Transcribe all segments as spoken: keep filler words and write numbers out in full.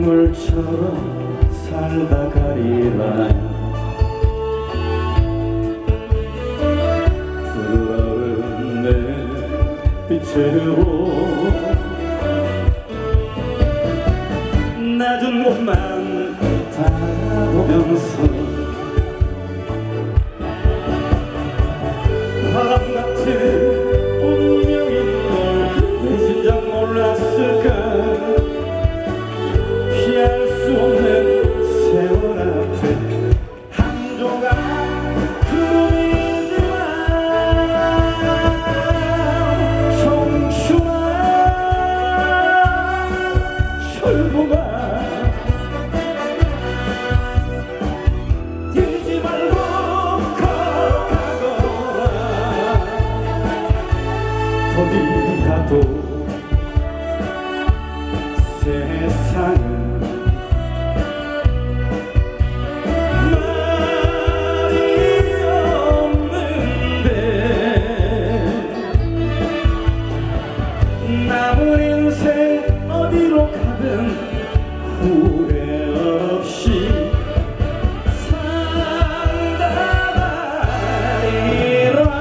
동물처럼 살다 가리라. 부드러운 내 빛으로 낮은 곳만 바라보면서 바람 같은 운명인 걸 왜 진작 몰랐을까. 피할 수 없는 세월 앞에 한 조각 구름이지만 청춘아 철부가 뛰지 말고 걸어가거라. 어디 가도 세상은 남은 인생 어디로 가든 후회 없이 산다 말이라.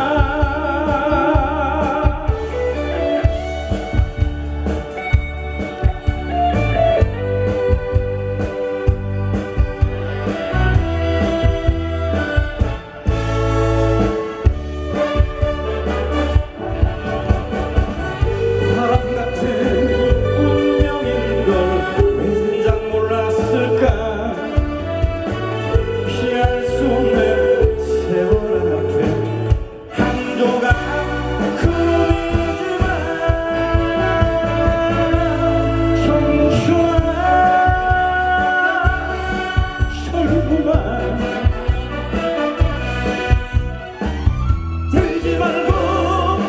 들지 말고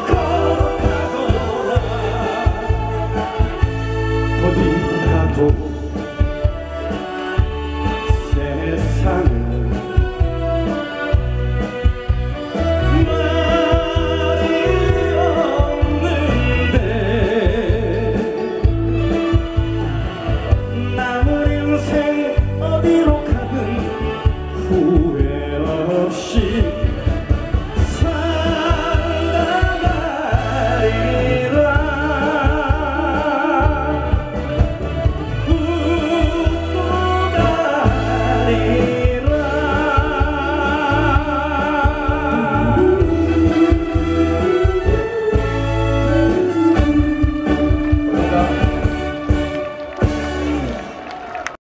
걸어가거라. 어디 가도